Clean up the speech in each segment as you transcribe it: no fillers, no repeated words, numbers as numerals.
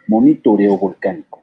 monitoreo volcánico.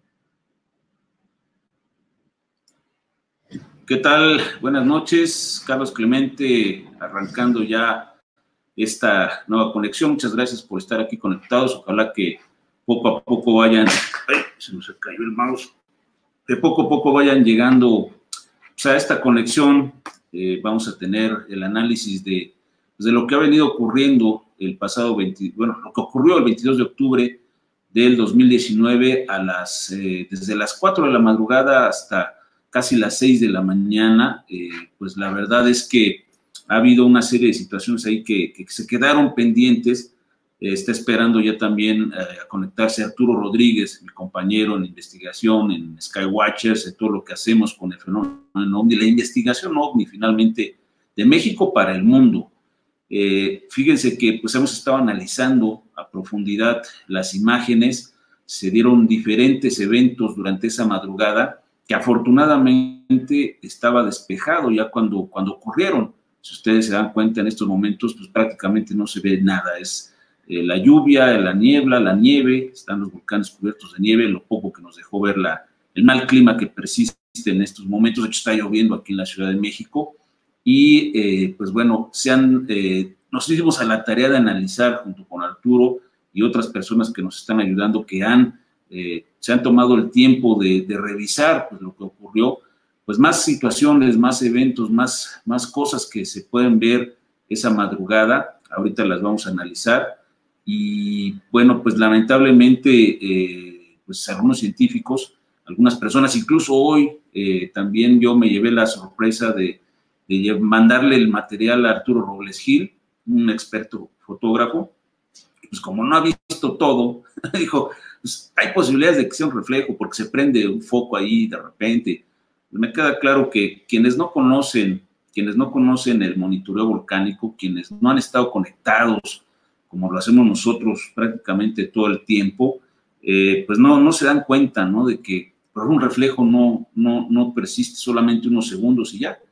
¿Qué tal? Buenas noches, Carlos Clemente, arrancando ya esta nueva conexión. Muchas gracias por estar aquí conectados. Ojalá que poco a poco vayan... ¡Ay! Se nos cayó el mouse. Que poco a poco vayan llegando a esta conexión. Vamos a tener el análisis de lo que ha venido ocurriendo el pasado lo que ocurrió el 22 de octubre del 2019 desde las 4 de la madrugada hasta casi las 6 de la mañana. Pues la verdad es que ha habido una serie de situaciones ahí que se quedaron pendientes. Está esperando ya también a conectarse Arturo Rodríguez, mi compañero en investigación, en Skywatchers, de todo lo que hacemos con el fenómeno OVNI, la investigación OVNI finalmente de México para el mundo. Fíjense que pues hemos estado analizando a profundidad las imágenes, se dieron diferentes eventos durante esa madrugada que afortunadamente estaba despejado ya cuando ocurrieron. Si ustedes se dan cuenta en estos momentos, pues prácticamente no se ve nada, es la lluvia, la niebla, la nieve, están los volcanes cubiertos de nieve, lo poco que nos dejó ver el mal clima que persiste en estos momentos. De hecho, está lloviendo aquí en la Ciudad de México y pues bueno, nos hicimos a la tarea de analizar junto con Arturo y otras personas que nos están ayudando, que se han tomado el tiempo de revisar pues, lo que ocurrió, pues más situaciones, más eventos, más cosas que se pueden ver esa madrugada. Ahorita las vamos a analizar. Y bueno, pues lamentablemente, pues algunos científicos, algunas personas, incluso hoy también yo me llevé la sorpresa de mandarle el material a Arturo Robles Gil, un experto fotógrafo. Pues como no ha visto todo, dijo, pues hay posibilidades de que sea un reflejo porque se prende un foco ahí de repente. Me queda claro que quienes no conocen el monitoreo volcánico, quienes no han estado conectados como lo hacemos nosotros prácticamente todo el tiempo, pues no se dan cuenta, ¿no? De que por un reflejo no persiste solamente unos segundos y ya.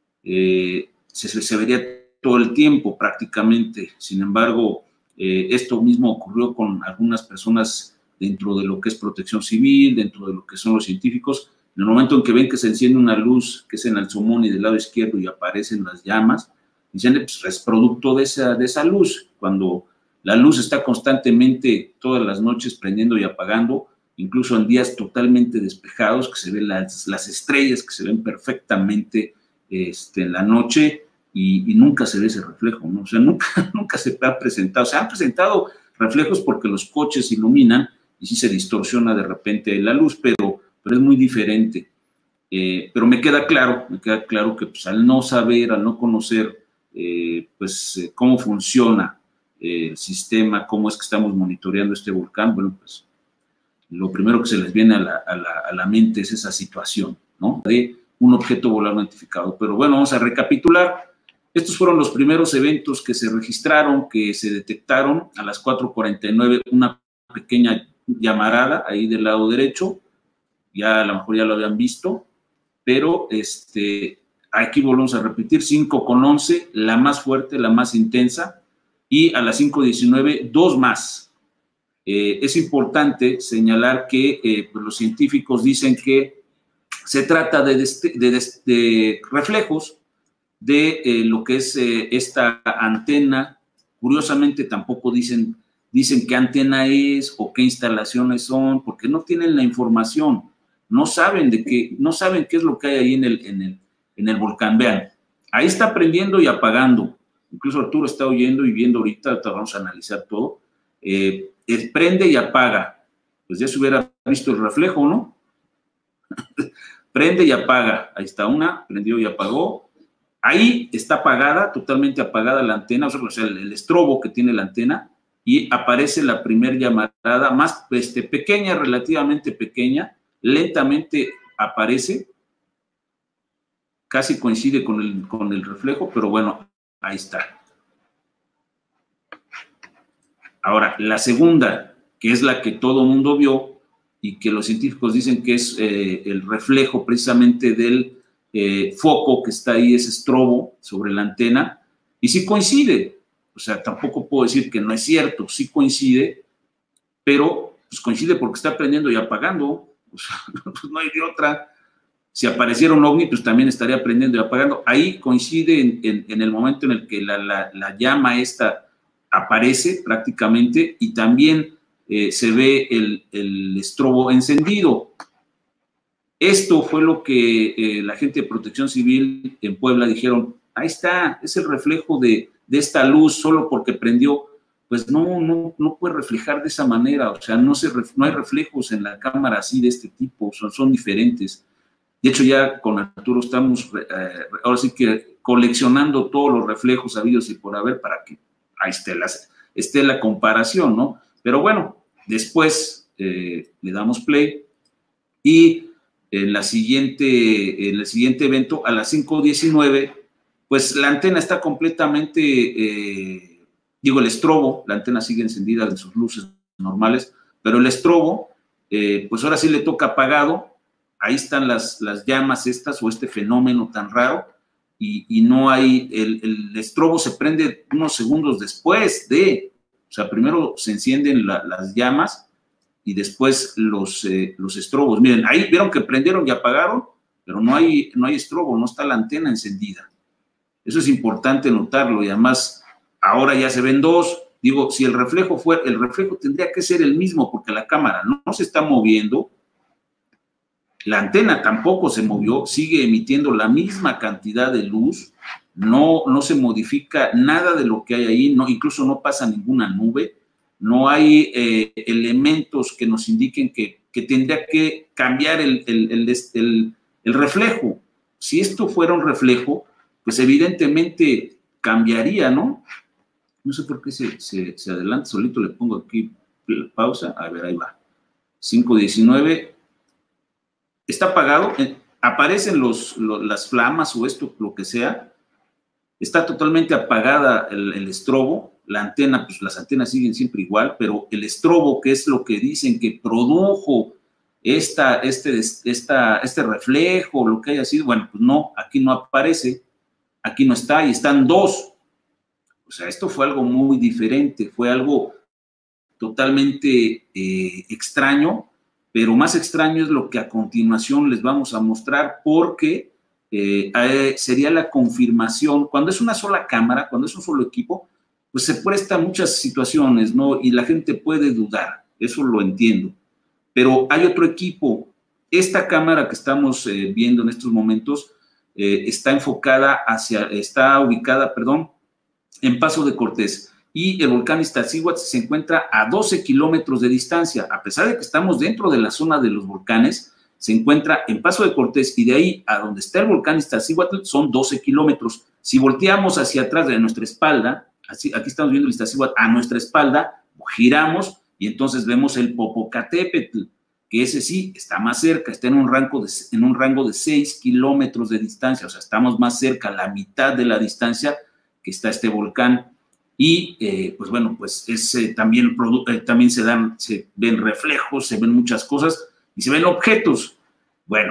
Se vería todo el tiempo prácticamente. Sin embargo, esto mismo ocurrió con algunas personas dentro de lo que es protección civil, dentro de lo que son los científicos. En el momento en que ven que se enciende una luz, que es en Alzomón del lado izquierdo, y aparecen las llamas, dicen, pues es producto de esa luz. Cuando la luz está constantemente todas las noches prendiendo y apagando, incluso en días totalmente despejados, que se ven las estrellas que se ven perfectamente en la noche, y nunca se ve ese reflejo, ¿no? O sea, nunca se ha presentado. Se han presentado reflejos porque los coches iluminan y sí se distorsiona de repente la luz, pero es muy diferente. Pero me queda claro que pues, al no saber, al no conocer cómo funciona el sistema, cómo es que estamos monitoreando este volcán, bueno, pues lo primero que se les viene a la mente es esa situación, ¿no? De un objeto volador no identificado. Pero bueno, vamos a recapitular. Estos fueron los primeros eventos que se registraron, que se detectaron a las 4:49, una pequeña llamarada ahí del lado derecho, ya a lo mejor ya lo habían visto, pero aquí volvemos a repetir, 5:11, la más fuerte, la más intensa, y a las 5:19, dos más. Es importante señalar que pues los científicos dicen que se trata de reflejos de lo que es esta antena. Curiosamente tampoco dicen qué antena es o qué instalaciones son, porque no tienen la información, no saben qué es lo que hay ahí en el volcán. Vean, ahí está prendiendo y apagando. Incluso Arturo está oyendo y viendo ahorita vamos a analizar todo. Prende y apaga. Pues ya se hubiera visto el reflejo, ¿no? Prende y apaga. Ahí está una, prendió y apagó. Ahí está apagada, totalmente apagada la antena, o sea, el estrobo que tiene la antena, y aparece la primer llamarada más pequeña, relativamente pequeña, lentamente aparece, casi coincide con el reflejo, pero bueno, ahí está. Ahora, la segunda, que es la que todo el mundo vio y que los científicos dicen que es el reflejo precisamente del foco que está ahí, ese estrobo sobre la antena, y sí coincide. O sea, tampoco puedo decir que no es cierto, sí coincide, pero pues coincide porque está prendiendo y apagando, o sea, pues no hay de otra. Si apareciera un ovni, pues también estaría prendiendo y apagando. Ahí coincide en el momento en el que la llama esta aparece prácticamente y también se ve el estrobo encendido. Esto fue lo que la gente de Protección Civil en Puebla dijeron, ahí está, es el reflejo de esta luz, solo porque prendió. Pues no puede reflejar de esa manera, o sea, no hay reflejos en la cámara así de este tipo, son diferentes. De hecho, ya con Arturo estamos ahora sí que coleccionando todos los reflejos habidos y por haber para que ahí esté la comparación, ¿no? Pero bueno, después le damos play y en el siguiente evento, a las 5:19, pues la antena está completamente, el estrobo, la antena sigue encendida en sus luces normales, pero el estrobo, pues ahora sí le toca apagado. Ahí están las llamas estas o este fenómeno tan raro y no hay, el estrobo se prende unos segundos después o sea, primero se encienden las llamas y después los estrobos. Miren, ahí vieron que prendieron y apagaron, pero no hay estrobo, no está la antena encendida. Eso es importante notarlo y además ahora ya se ven dos. Digo, si el reflejo tendría que ser el mismo porque la cámara no se está moviendo. La antena tampoco se movió, sigue emitiendo la misma cantidad de luz, no se modifica nada de lo que hay ahí, incluso no pasa ninguna nube, no hay elementos que nos indiquen que tendría que cambiar el reflejo. Si esto fuera un reflejo, pues evidentemente cambiaría, ¿no? No sé por qué se adelanta, solito le pongo aquí pausa, a ver, ahí va. 5:19. Está apagado, aparecen las flamas o esto, lo que sea, está totalmente apagada el estrobo, la antena, pues las antenas siguen siempre igual, pero el estrobo, que es lo que dicen que produjo este reflejo, lo que haya sido, bueno, pues no, aquí no aparece, aquí no está, y están dos. O sea, esto fue algo muy diferente, fue algo totalmente extraño, pero más extraño es lo que a continuación les vamos a mostrar porque sería la confirmación. Cuando es una sola cámara, cuando es un solo equipo, pues se presta a muchas situaciones, ¿no? Y la gente puede dudar, eso lo entiendo. Pero hay otro equipo. Esta cámara que estamos viendo en estos momentos está ubicada en Paso de Cortés. Y el volcán Iztaccíhuatl se encuentra a 12 kilómetros de distancia. A pesar de que estamos dentro de la zona de los volcanes, se encuentra en Paso de Cortés y de ahí a donde está el volcán Iztaccíhuatl son 12 kilómetros. Si volteamos hacia atrás de nuestra espalda, aquí estamos viendo el Iztaccíhuatl a nuestra espalda, giramos y entonces vemos el Popocatépetl, que ese sí está más cerca, está en un rango de 6 kilómetros de distancia, o sea, estamos más cerca, la mitad de la distancia que está este volcán. Y pues bueno, pues también se ven reflejos, se ven muchas cosas y se ven objetos. Bueno.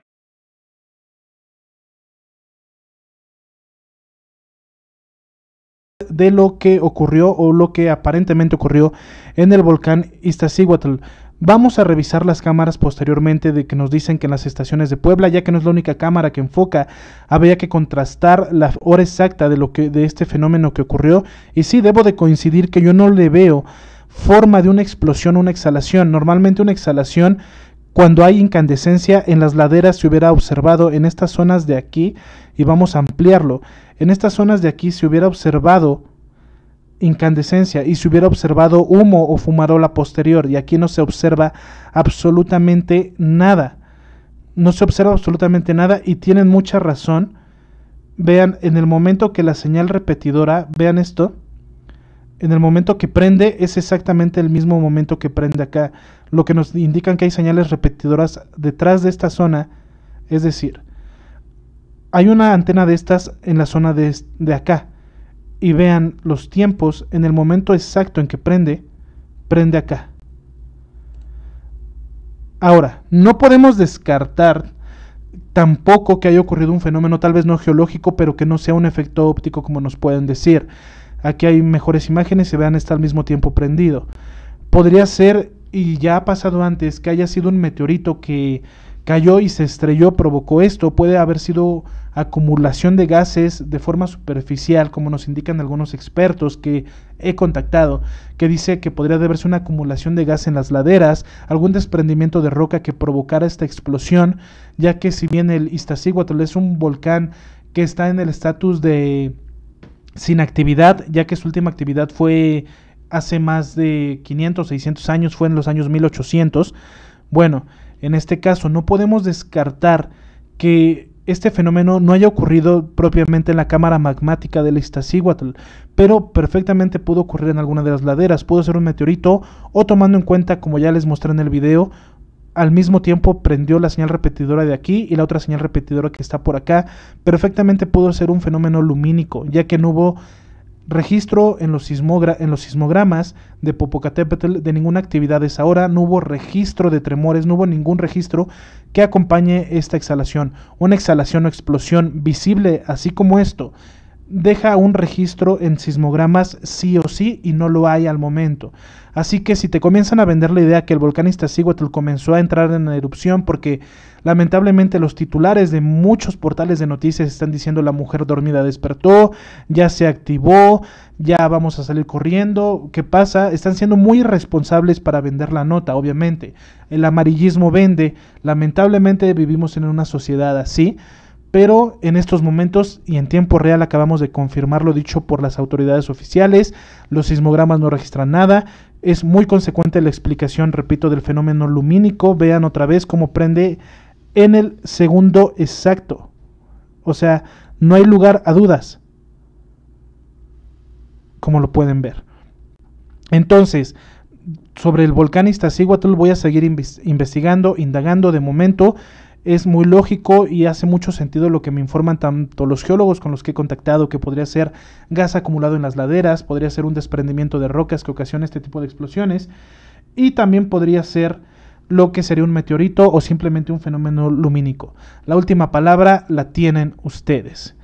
De lo que ocurrió o lo que aparentemente ocurrió en el volcán Iztaccíhuatl. Vamos a revisar las cámaras posteriormente de que nos dicen que en las estaciones de Puebla, ya que no es la única cámara que enfoca, habría que contrastar la hora exacta de este fenómeno que ocurrió. Y sí, debo de coincidir que yo no le veo forma de una explosión, una exhalación. Normalmente una exhalación, cuando hay incandescencia en las laderas, se hubiera observado en estas zonas de aquí, y vamos a ampliarlo. En estas zonas de aquí se hubiera observado incandescencia y se hubiera observado humo o fumarola posterior, y aquí no se observa absolutamente nada. No se observa absolutamente nada y tienen mucha razón. Vean, en el momento que la señal repetidora, vean esto, en el momento que prende es exactamente el mismo momento que prende acá, lo que nos indican que hay señales repetidoras detrás de esta zona. Es decir, hay una antena de estas en la zona de acá. Y vean los tiempos, en el momento exacto en que prende acá. Ahora, no podemos descartar tampoco que haya ocurrido un fenómeno tal vez no geológico, pero que no sea un efecto óptico como nos pueden decir. Aquí hay mejores imágenes y vean, está al mismo tiempo prendido. Podría ser y ya ha pasado antes que haya sido un meteorito que cayó y se estrelló, provocó esto. Puede haber sido acumulación de gases de forma superficial, como nos indican algunos expertos que he contactado, que dice que podría deberse una acumulación de gas en las laderas, algún desprendimiento de roca que provocara esta explosión, ya que si bien el Iztaccíhuatl es un volcán que está en el estatus de sin actividad, ya que su última actividad fue hace más de 500, 600 años, fue en los años 1800. Bueno, en este caso no podemos descartar que este fenómeno no haya ocurrido propiamente en la cámara magmática del Iztaccíhuatl, pero perfectamente pudo ocurrir en alguna de las laderas, pudo ser un meteorito, o tomando en cuenta, como ya les mostré en el video, al mismo tiempo prendió la señal repetidora de aquí y la otra señal repetidora que está por acá. Perfectamente pudo ser un fenómeno lumínico, ya que no hubo registro en los sismogramas de Popocatépetl de ninguna actividad a esa hora, no hubo registro de tremores, no hubo ningún registro que acompañe esta exhalación. Una exhalación o explosión visible, así como esto, deja un registro en sismogramas sí o sí, y no lo hay al momento. Así que si te comienzan a vender la idea que el volcán Iztaccíhuatl comenzó a entrar en erupción porque lamentablemente los titulares de muchos portales de noticias están diciendo la mujer dormida despertó, ya se activó, ya vamos a salir corriendo, ¿qué pasa? Están siendo muy irresponsables para vender la nota, obviamente. El amarillismo vende, lamentablemente vivimos en una sociedad así, pero en estos momentos y en tiempo real acabamos de confirmar lo dicho por las autoridades oficiales. Los sismogramas no registran nada. Es muy consecuente la explicación, repito, del fenómeno lumínico. Vean otra vez cómo prende en el segundo exacto. O sea, no hay lugar a dudas, como lo pueden ver. Entonces, sobre el volcán Iztaccíhuatl voy a seguir investigando, indagando. De momento es muy lógico y hace mucho sentido lo que me informan tanto los geólogos con los que he contactado, que podría ser gas acumulado en las laderas, podría ser un desprendimiento de rocas que ocasiona este tipo de explosiones, y también podría ser lo que sería un meteorito o simplemente un fenómeno lumínico. La última palabra la tienen ustedes.